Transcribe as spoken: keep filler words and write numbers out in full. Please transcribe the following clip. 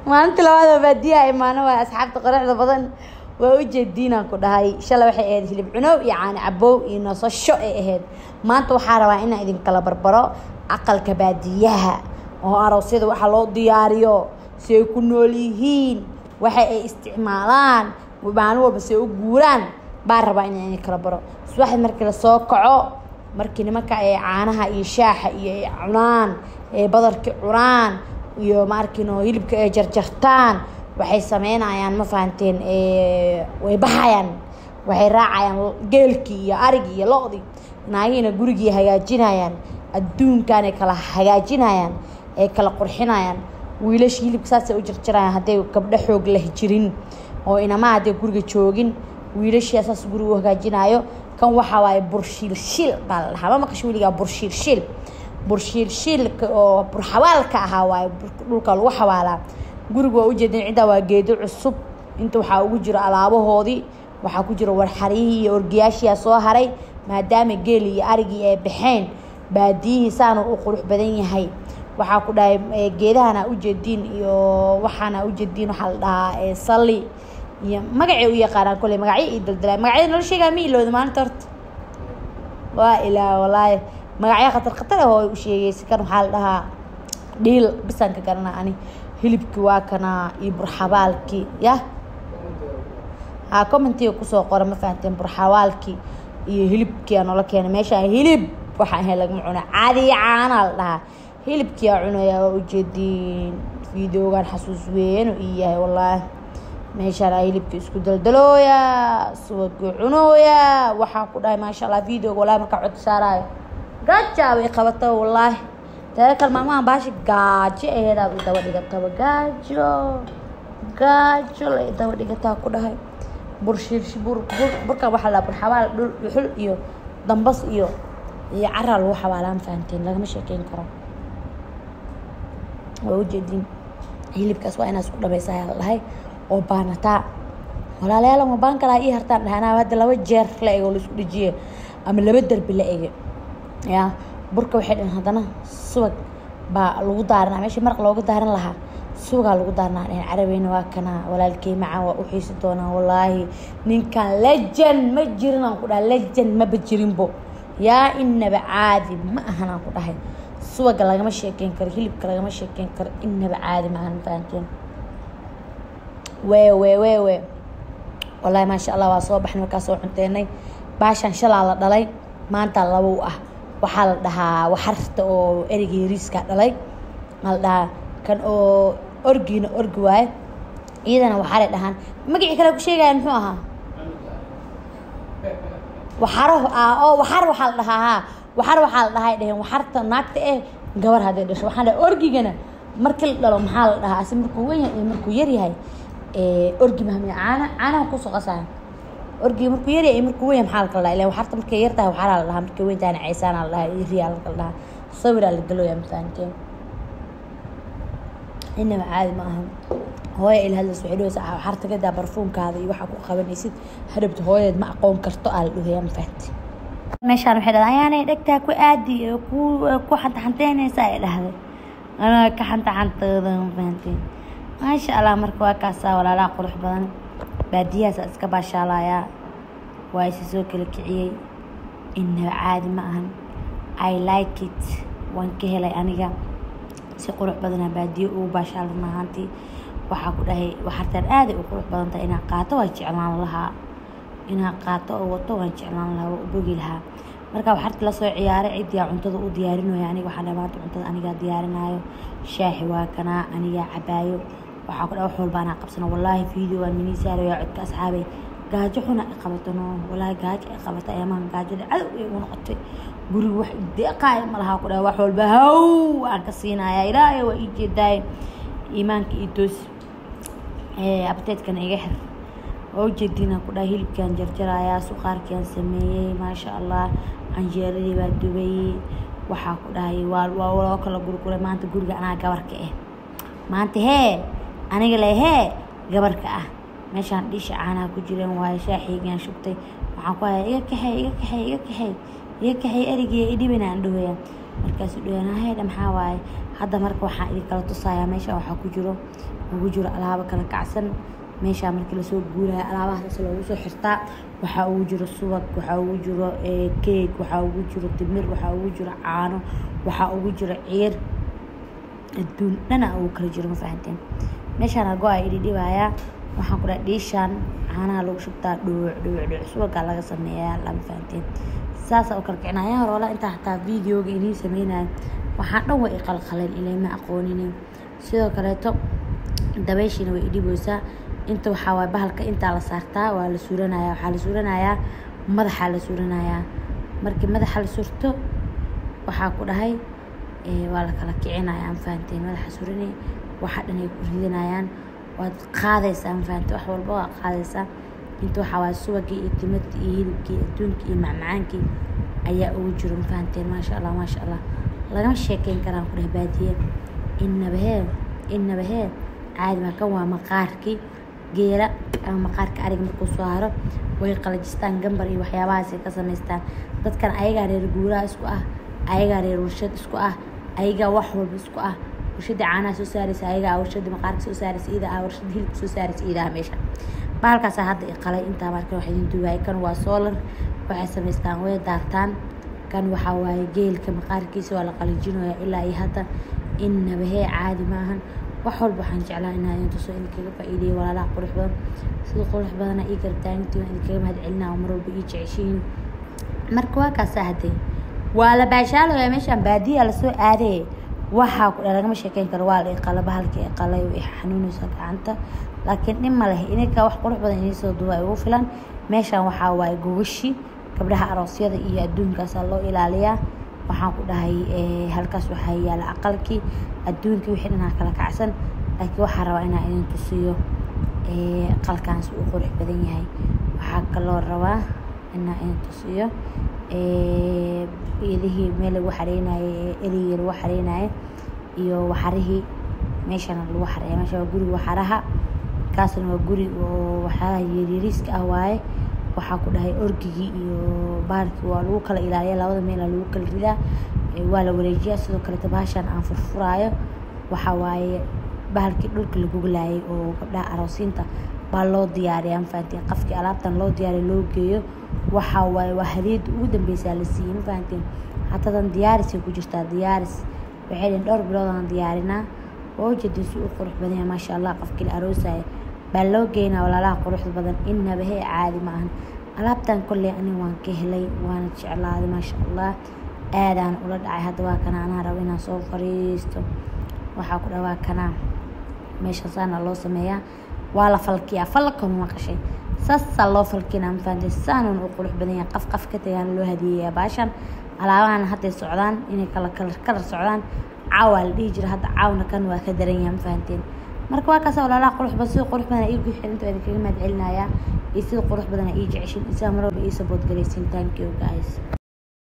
ما أنت لو هذا بديها ما أنا أصحاب تقرأ هذا بدن ووجدينا كده هاي إن شاء الله وحي اللي بعنو يعني عبو ينص الشق إهد ما أنتوا حاروا إن إذن كلا بربرة عقل كباديها وأروسيد وحلو دياريو سيكونوا ليهين وحي استعمالان وبعنوا بس يقولان باربا إن يعني كلا برا بس واحد مركز السوقعو مركز نمك عانها يشاح يعنان بدر كعران iyo markino hilibka ay jarjartaan waxay sameynayaan ma fahanteen ee way baxayaan waxay raacayaan geelkii iyo arigii iyo lo'dii naagina gurigii hagaajinayaan adduunkan ay kala hagaajinayaan ay kala qurxinayaan wiilash hilibka saas ay u jarjarayaan haday gabdho xoog leh jirin oo inama haday guriga joogin wiilash saas guriga hagaajinayo kan waxa waay burshil shil bal haba ma qashwiliga burshil shil burshil shil oo burxawaalka ahaa waay dhulka lagu xawaalaa guriga waa u jeedin cida waa geedo cusub inta waxa ugu jira alaabahoodii waxa ku jira war xarihi iyo orgiyaashiya soo haray maadaama geel iyo arigi ay baxeen baadiyi saan u qurux badan yahay waxa ku dhahay geedahana u jeedin iyo waxana u jeedin waxa la dhahaa ee sali iyo magaci u yaqaan kulay magaci ii daldalay magaci noo sheegay mi ilowda maanta horta waa ilaa walaahi magaci khatar khatar oo u sheegay kan waxa la dhahaa dhiil bisan ka garana ani hilibki waa kana iyo burxabaalki ya ha commentiga ku soo qora ma fahanteen burxabaalki iyo hilibki aan la keenay meesha hilib waxa ahay laga cuno caadi caana la dhahaa hilibki aan cunaya oo u jeedin videogan xasuus weyn oo iyahay wallahi meesha la hilibki isku daldalooya soo cunooya waxa ku dhahay ma sha Allah video wallahi marka cod saarayo gaja way qabato wallahi تذكر ماما باش gajo ee dad daba dhigata gajo gajo la daba dhigata ku dhahay burshir bur burka waxa la burxabaal dhul xul iyo dambas iyo iyo caral waxa xawaalaan faanteen laga ma sheekeen karo oo jeedin hilibkaas waa inaas ku dhabaysaa lahay oo baanata walaalayaal ma baan kala ii hartaan dhaana wada laba jeer la eego la isku dhijiye ama laba darbi la eego ya burka waxay dhan hadana subag ba lagu daarnaa meeshii maraq loogu daaran lahaa suuga lagu daarnaa in Carabiina waa kana walaalkay macaan waa u xiisi doonaa wallahi ninkan legend ma jirin aan ku dhahay legend ma bajirin bo yaa inaba caadi ma ahan aan ku dhahay suuga lagama sheekeen karo hilibka lagama sheekeen karo inaba caadi ma ahan faanteen way way way way wallahi ma sha Allah waa soo baxnay markaas oo cunteenay baashan shalaa la dhalay maanta labo ah waxa la dhahaa waxarta oo erigii riiska dhalay la dhahaa kan oo orgiina orgi waay iyadana waxa la dhahan magaci kale ku sheegay muxuu ahaa waxaro oo waxar waxa la dhahaa waxar waxa la dhahay dhahan waxarta naagta ee gabar haday dhasho waxa la orgigana markii la dhalo maxaa la dhahaa asii markuu weyn yahay markuu yar yahay ee orgi mahmi caana caana ku soo qasay orgi markuu yar yahay markuu weyn maxaa la ilaa waxarta markay yar tahay waxa la dhahaa markii weyn tahay ciisaan la dhahaa riyaal la dhahaa sawir la galo yaa misaanteen inna caadi ma aha hooyo ilaa hada soo xidho sax waxarta gada barfuumkaada iyo waxa ku qabanaysid hadabta hooyad ma aqoon karto aal dhuhayaan fahanti meeshaan waxay dhahayaan dhagtaa ku aadi ku ku xanta xanteynaysa ay dhahday ana ka xanta xantada fahanti ma sha Allah marka waa kaasa walaala qurux badan baadiyaas iska baashaalaya way soo kala kiciyay inna caadi ma ahan I like it waan ka helay aniga si qurux badan baadiyo oo baashaalna hanti waxa ku dhahay waxartan aad u qurux badan tahay inaa qaato waa jeclaan lahaa inaa qaato oo wato waan jeclaan lahaa oo bogi lahaa marka waxarta la soo ciyaaray ciidiya cuntada u diyaarinayo aniga waxa dhamaanta cuntada aniga diyaarinayo shaahi waa kana aniga cabaayo waxa ku dhaw xul baana qabsana wallahi video waan mini saarayo codka asxaabay gaajo xuna qabatano wallahi gaajo qabata ayaan gaajada cadow ee u noqotay guri wax deeqay malaha ku dhaw wax walba haw aan ka siinaya ilaahay waa ii jeeday iimaanka iyo toos ee abteedkan iga xir oo jeedina ku dhaw hilibkan jarjaraya suqaarkan sameeyay ma sha Allah anjeeradii baa dubay waxa ku dhahay waa waa kala gurguray maanta guriga anaa gabarka ah maanta hee aniga leeyahay gabarka ah meeshaan dhish caana ku jireen waa shaaxigan shubtay waxaan ku hayaa iga kaxay iga kaxay iga kaxay iga kaxay erigii idibina aan dhaweeyay markaasuu dhawaanaa heedha maxaa waaye hadda marka waxaan idin kala tusayaa meesha waxaa ku jiro ugu jiro alaabo kala kacsan meesha markii lasoo guuraya alaabahaas loogu soo xirtaa waxaa ugu jiro subag waxaa ugu jiro keeg waxaa ugu jiro timir waxaa ugu jiro caano waxaa ugu jiro ciir adduun dhana ugu kala jiro ma fahanteen meeshaan ago ay idhi dhibayaa waxaan ku dhahay dhiishaan caanaha lagu shubtaa dhuuc dhuuc dhuuc subagaa laga sameeyaa lama fahanteen saasa u kala kicinaya hore walaa intaa xataa videoga inii sameynayo waxaan dhan way iqalqaleen ilaa ma aqooninin sidoo kaleeto dabeyshiina way idhiboysaa inta waxaa waay bahalka intaa la saartaa waa la suuranayaa waxaa la suuranayaa madaxaa la suuranayaa markii madaxa la surto waxaa ku dhahay waa la kala kicinayaa ma fahanteen madaxa suuranay waxa dhan ay ku ridanayaan waad qaadaysaa ma fahanteen wax walba waa qaadaysaa inta waxaa waay subagii iyo timirtii iyo hilibkii adduunkii iyo macmacaankii ayaa ugu jiro ma fahanteen maasha allah maasha allah lagama sheekeyn karaan ku dhahay baadiye innaba hee innaba hee caadi ma kan waa maqaarkii geela ama maqaarka ariga markuu soo haro way qalajistaan gambar iyo waxyaabahaas ay ka samaystaan dadkan ayagaa reer guuraa isku ah ayagaa reer warshad isku ah ayagaa wax walba isku ah warshada caanaha soo saaraysa ayagaa warshada maqaarka soo saaraysa ida ah warshada hilibka soo saaraysa idaha meesha bahalkaas hadda i qalay intaa marka wax idin duwaay kan waa solar waxay samaystaan way daartaan kan waxaa waaye geelka maqaarkiisa waa la qalajinaya ilaa iyo hadda innaba hee caadi maahan wax walba waxaan jeclaa inaan idin tuso idinkaga faa'iideeyo walaalaha qurux badan sida qurux badana ii gartaantii waan idinkaga mahad celinaa oo mar walba ii jeceshiin marka waa kaasaa haddee waa la baashaalaya meeshaan baadiya lasoo aadee waxaa ku lagama sheekeyn karo waa la iqala bahalkii iqalay way xanuunaysa gacanta laakiin dhib ma leh ininka wax qurux badan inii soo duwa ugu filan meeshaan waxaa waaye gogashi gabdhaha aroosyada iyo adduunkaasaa loo ilaaliyaa waxaan ku dhahay halkaas waxaa yaala aqalkii adduunkii wixii dhanaa kala kacsan laakiin waxaa rabaa inaan idin tusiyo aqalkaans uu qurux badan yahay waxaa kaloo rabaa inaan idin tusiyo idihii meel lagu xareynayo erigii lagu xareynayo iyo waxarihii meeshana lagu xareeya meesha waa guriga waxaraha kaasna waa guri oo waxyaalaha yaryariiska ah waaye waxaa ku dhahay orgigii iyo bahalkii waa lagu kala ilaaliya labada meel lagu kala ridaa waa la wareejiyaa sidoo kaleeto bahashaan aan furfuraayo waxaa waaye bahalkii dhulka lagu galaayay oo gabdhaha aroosiinta baa loo diyaariyaa ma fahanteen qafkii alaabtan loo diyaariya loo geeyo waxaa waaye waa hadeeda ugu dambeysaa la siiyey ma fahanteen hatadan diyaarisay ku jirtaa diyaaris waxay dhaheen dhowr bilood aan diyaarinaa oo ujeedin si u qurux badan yahay maasha allah qafkii la aroosaya baa loo geynaa walaalaha quruxda badan innaba hee caadi ma ahan alaabtan kolley aniga waan ka helay waana jeclaaday maasha allah aadaan ula dhacay hadda waa kana anaa rabo inaan soo fariisto waxaa ku dhawaa kanaa meesha saana loo sameeyaa waa la falkiyaa falka ma maqashay saasaa loo falkinaa ma fahanteen saanan u qurux badan yahay qaf qaf ka tagaana loo hadiyeeyaa baashan alaabahan hadday socdaan inay kala kalar kalar socdaan caawaa la dhihi jira hadda caawna kan waa ka daran yahay ma fahanteen marka waa kaasa walaalaha qurux badan sida qurux badan ii guuxin inta idinkaga mahad celinayaa iyo sida qurux badan ii jeceshin isaa mar walba ii sabood galaysiin thank you guys